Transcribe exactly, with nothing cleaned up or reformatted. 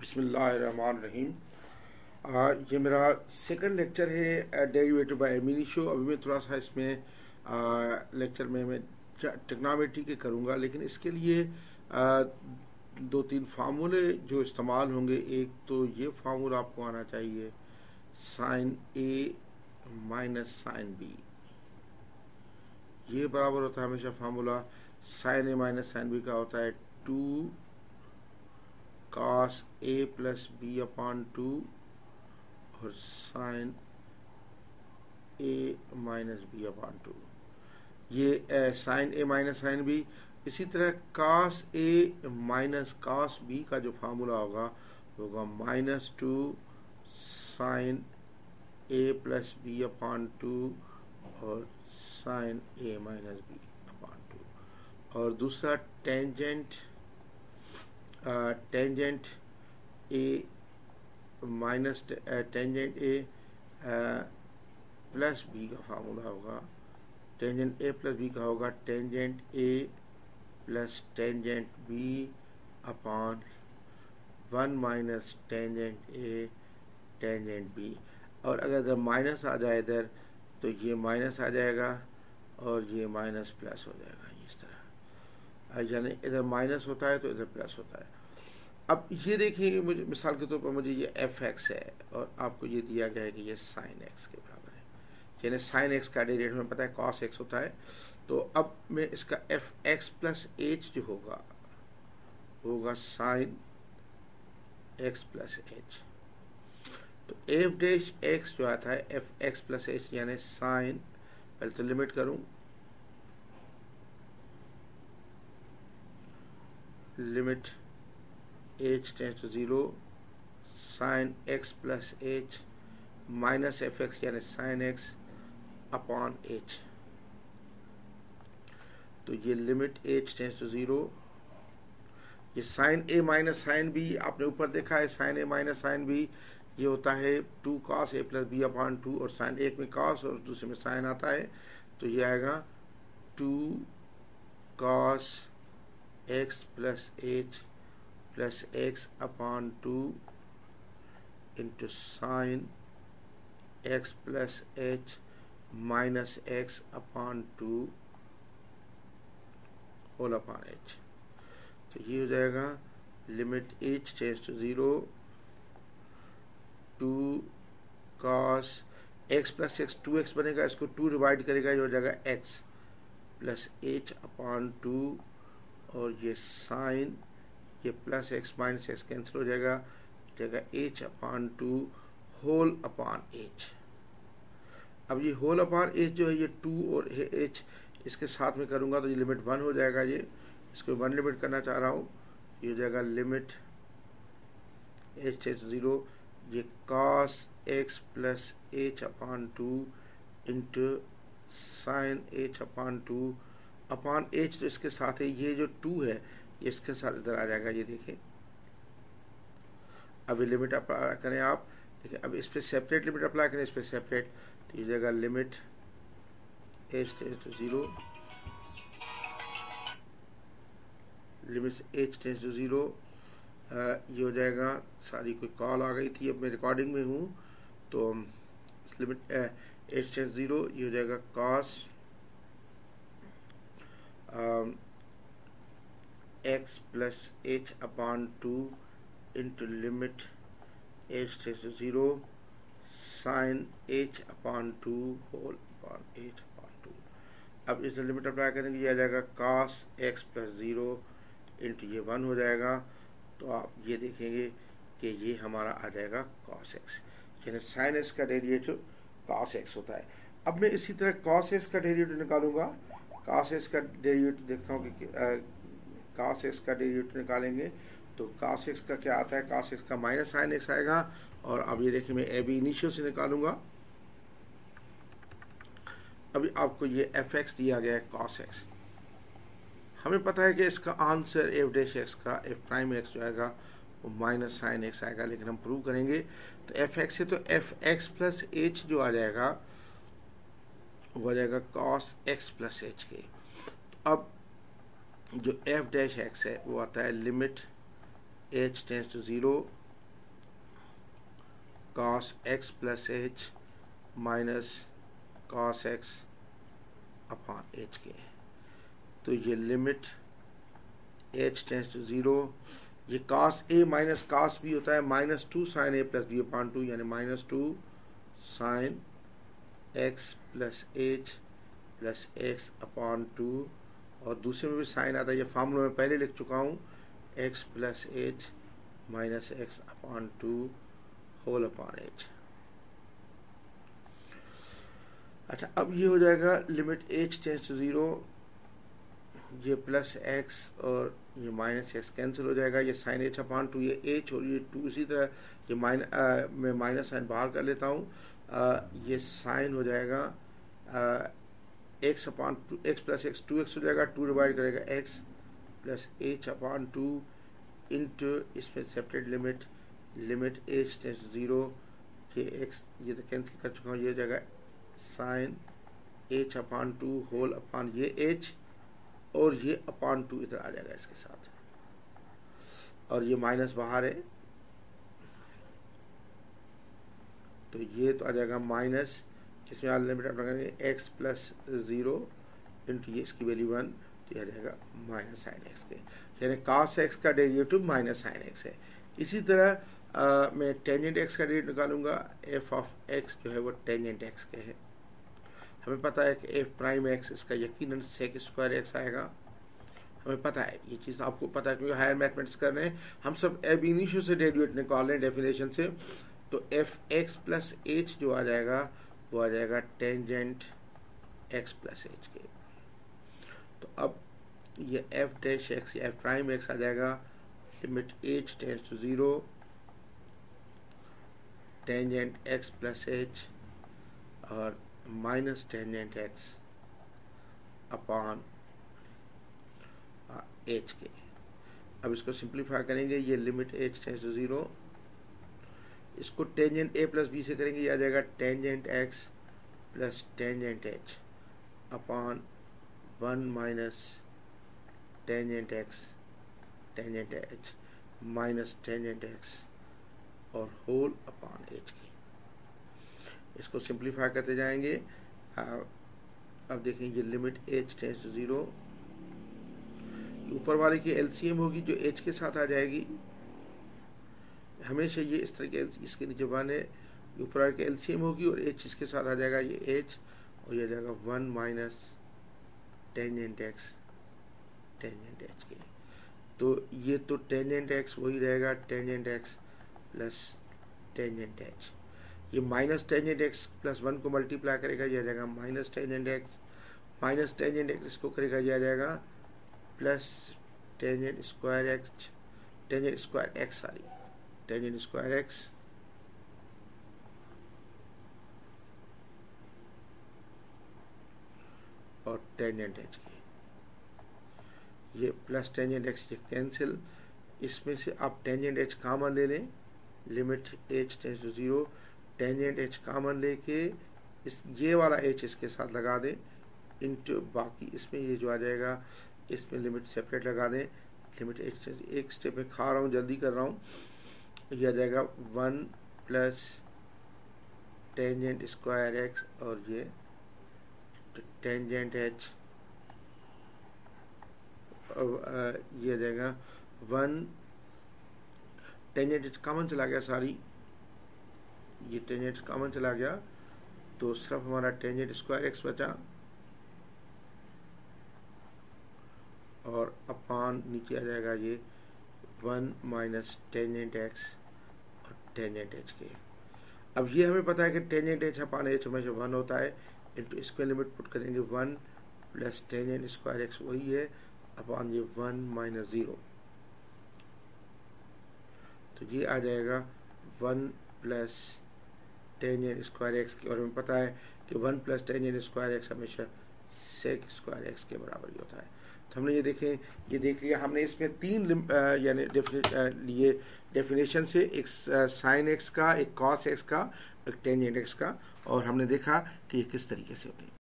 बिस्मिल्लाहिर्रहमानिर्रहीम। ये मेरा सेकंड लेक्चर है डेरिवेटिव बाय एब इनिशियो। अभी मैं थोड़ा सा इसमें लेक्चर में मैं ट्रिग्नोमेट्री के करूँगा, लेकिन इसके लिए आ, दो तीन फार्मूले जो इस्तेमाल होंगे। एक तो ये फार्मूला आपको आना चाहिए, sine A minus sine B. ये बराबर होता है हमेशा formula sine A minus sine B का होता है two cos A plus B upon two और sine A minus B upon two. ये sine A minus sine B. इसी तरह cos A minus cos B का जो फार्मूला होगा होगा minus two sine A plus B upon two और sine A minus B upon two. और दूसरा tangent tangent A minus tangent A plus B का फार्मूला होगा, टेंजेंट ए प्लस बी का होगा tangent A plus tangent B upon one minus tangent A tangent B. और अगर इधर minus आ जाए इधर तो ये माइनस आ जाएगा और ये माइनस प्लस हो जाएगा। इस तरह यानी इधर माइनस होता है तो इधर प्लस होता है। अब ये देखिए, मुझे मिसाल के तौर पर मुझे ये एफ एक्स है और आपको ये दिया गया है कि ये साइन एक्स के बराबर है। यानी साइन एक्स का डेरिवेटिव हमें पता है कॉस एक्स होता है। तो अब मैं इसका एफ एक्स प्लस एच जो होगा होगा साइन एक्स प्लस एच। तो एफ डैश एक्स जो आता है एफ एक्स प्लस एच यानी साइन, पहले तो लिमिट करूं, limit H tends to zero sine X plus H minus F X यानी साइन एक्स अपॉन एच। तो ये limit H tends to zero, ये sine A minus sine B आपने ऊपर देखा है, sine A minus sine B ये होता है two cos A plus B upon two, और साइन एक में कॉस और दूसरे में साइन आता है तो ये आएगा two cos X plus H plus X upon two into sine X plus H minus X upon two whole upon H. तो ये हो जाएगा limit H tends to zero two cos X plus X, two X बनेगा, इसको two divide करेगा, ये हो जाएगा X plus H upon two, और ये साइन ये plus X minus X cancel हो जाएगा, जाएगा H upon two whole upon H. अब ये होल अपॉन एच जो है ये टू और एच इसके साथ में करूंगा तो ये लिमिट वन हो जाएगा। ये इसको वन लिमिट करना चाह रहा हूँ, ये हो जाएगा limit H tends to zero, ये cos X plus H upon two into sine H upon two upon H. तो इसके साथ है ये जो टू है ये इसके साथ इधर आ जाएगा। ये देखिए, अभी लिमिट अप्लाई करें आप, देखिए अब इस पर सेपरेट लिमिट अप्लाई करें, इस पर सेपरेट, तो ये जाएगा limit H tends to zero, limit H tends to zero, ये हो जाएगा, सारी कोई कॉल आ गई थी, अब मैं रिकॉर्डिंग में हूँ तो लिमिट एच टेंस जीरो, ये हो जाएगा cos X plus H upon two into limit H tends to zero sine H upon two whole upon H upon two. अब इस लिमिट अप्लाई करेंगे, ये आ जाएगा cos X plus zero into ये वन हो जाएगा। तो आप ये देखेंगे कि ये हमारा आ जाएगा कॉस एक्स, यानी साइन एक्स का डेरिवेटिव कॉस एक्स होता है। अब मैं इसी तरह कॉस एक्स का डेरिवेटिव निकालूंगा। कॉस एक्स का डेरिवेटिव देखता हूँ कि कॉस एक्स का डेरिवेटिव निकालेंगे तो कॉस एक्स का क्या आता है, कॉस एक्स का माइनस साइन एक्स आएगा। और अब ये देखिए मैं एब इनिशियो से निकालूंगा। अभी आपको ये एफ एक्स दिया गया है कॉस एक्स, हमें पता है कि इसका आंसर एफ डैश एक्स का एफ प्राइम एक्स जो आएगा वो माइनस साइन एक्स आएगा, लेकिन हम प्रूव करेंगे तो एफ एक्स से तो एफ एक्स प्लस एच जो आ जाएगा वो आ जाएगा कॉस एक्स प्लस एच के। अब जो एफ डैश एक्स है वो आता है limit H tends to zero cos X plus H minus cos X upon H के। तो ये limit H tends to zero, ये cos A minus cos B होता है minus two sine A plus B upon two, यानी minus two sine X plus H plus X upon two, और दूसरे में भी साइन आता है, ये फार्मूला में पहले लिख चुका हूँ, X plus H minus X upon two whole upon H. अच्छा, अब ये हो जाएगा limit H tends to zero, ये प्लस एक्स और ये माइनस एक्स कैंसिल हो जाएगा, ये साइन एच अपॉन टू, ये एच और ये टू, इसी तरह ये माइन मैं माइनस साइन बाहर कर लेता हूँ, ये साइन हो जाएगा X upon two, X plus X two X हो जाएगा, टू डिवाइड करेगा X plus H upon two into, इसमें separate limit limit H tends zero, ये एक्स ये तो कैंसिल कर चुका हूँ, ये हो जाएगा sine H upon two whole upon ये एच, और ये अपॉन टू इधर आ जाएगा इसके साथ, और ये माइनस बाहर है, तो ये तो आ जाएगा माइनस, इसमें आप लिमिट अपना करेंगे एक्स प्लस ज़ीरो इंटू ये इसकी वैल्यू वन, तो यह आ जाएगा माइनस साइन एक्स के, यानी कॉस एक्स का डेरिवेटिव माइनस साइन एक्स है। इसी तरह आ, मैं टेंजेंट एक्स का डेरिवेटिव निकालूंगा, एफ ऑफ एक्स जो है वो टेंजेंट एक्स के है। हमें पता है कि एफ प्राइम एक्स इसका यकीनन सेक स्क्वायर एक्स आएगा, हमें पता है ये चीज़, आपको पता है क्योंकि हायर मैथमेटिक्स कर रहे हैं हम सब, एब इनिशियो से डेरिवेटिव निकाल रहे हैं डेफिनेशन से। तो एफ एक्स प्लस एच जो आ जाएगा वो आ जाएगा टेंजेंट एक्स प्लस एच के। तो अब ये एफ डैश एक्स या एफ प्राइम एक्स आ जाएगा, limit H tends to zero, tangent x plus h और minus tangent x upon H के। अब इसको सिंप्लीफाई करेंगे, ये limit H tends to zero, इसको टेंजेंट ए प्लस बी से करेंगे, ये आ जाएगा tangent x plus tangent h upon one minus tangent x tangent h minus tangent x और होल अपॉन एच की। इसको सिंप्लीफाई करते जाएंगे। अब देखें ये limit H tends to zero, ऊपर वाले की एलसीएम होगी जो एच के साथ आ जाएगी, हमेशा ये इस तरह के, इसके नीचे वन है, ऊपर वाले की एलसीएम होगी और एच इसके साथ आ जाएगा, ये एच और ये आ जाएगा one minus tangent x tangent h के। तो ये तो टेंजेंट एक्स वही रहेगा, tangent x plus tangent h, ये minus tangent x plus one को मल्टीप्लाई करेगा, ये आ जाएगा minus tangent x, minus tangent x इसको करेगा, ये आ जाएगा plus tangent square x tangent square x sorry tangent square x और टेंजेंट एच की, ये प्लस टेंजेंट एक्स ये कैंसिल, इसमें से आप टेंजेंट एच कॉमन ले लें, limit H tends to zero, tangent h common लेके इस ये वाला एच इसके साथ लगा दें, इनटू बाकी इसमें ये जो आ जाएगा इसमें लिमिट सेपरेट लगा दें, लिमिट एच एक स्टेप में खा रहा हूँ, जल्दी कर रहा हूँ, ये आ जाएगा one plus tangent square x और ये टेंजेंट एच, ये आ जाएगा वन, टेंजेंट एच कॉमन चला गया, सारी ये टेंजेंट कॉमन चला गया, तो सिर्फ हमारा टेंजेंट स्क्वायर एक्स बचा और अपान नीचे आ जाएगा ये वन माइनस टेंजेंट एक्स और टेंजेंट एच के। अब ये हमें पता है कि टेंजेंट एच अपान एच हमेशा वन होता है, इंटू इसमें लिमिट पुट करेंगे one plus tangent square x वही है अपान ये वन माइनस ज़ीरो, तो ये आ जाएगा one plus tangent square x की, और हमें पता है कि one plus tangent square x हमेशा सेक स्क्वायर एक्स के बराबर ही होता है। तो हमने ये देखें, ये देख लिया हमने, इसमें तीन यानी लिए डेफिनेशन से, एक साइन एक्स का, एक कॉस एक्स का, एक टेंजेंट एक्स का, और हमने देखा कि ये किस तरीके से होते हैं।